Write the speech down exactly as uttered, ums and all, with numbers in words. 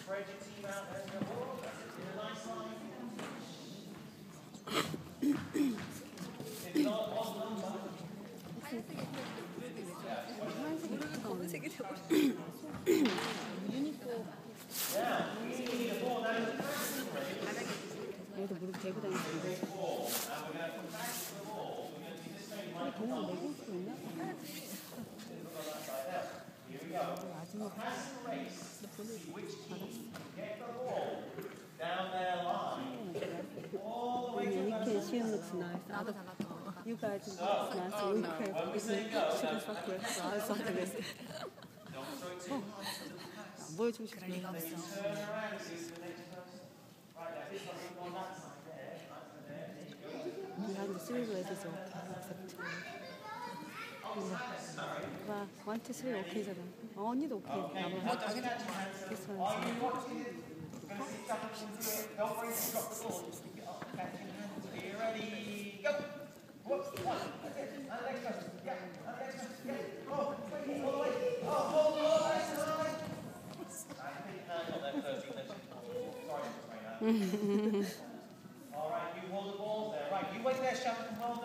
Spread your team out there and go, oh, that's it, in a nice line. If not, one number. 검은색이 되고 Now, we need a ball down the back. 여기도 무릎 대고 다니는데 동호 내고 있나? Here we go. Pass and race. Which team get the ball down their line all the way to the You can see looks nice. 나도 달랐다. You guys look nice. You crap. when we say go, Chicken now, fuck with. I was like this. don't throw too hard to the pass. 안 보여주고 싶네. Turn around and see the next person. Right, now this one's on that side there. Right there. There you go. Behind the silver is okay. 봐, one, two, three 오케이잖아. 어, 언니도 오케이. Okay, 나봐. now don't catch your hands. This Are one's you watching? We're going to sit back and do it. Don't worry if you drop the ball. Just pick it up. Catch your hands. Are you ready? Go. Whoops. One. That's it. And the next person. Yeah. And the next person. Yeah. Oh, wait. All the way. Oh, hold the ball. Nice and high. I think I got there first. You mentioned the ball. Sorry, Mister Trainer. All right, you hold the balls there. Right, you wait there, Shannon. Hold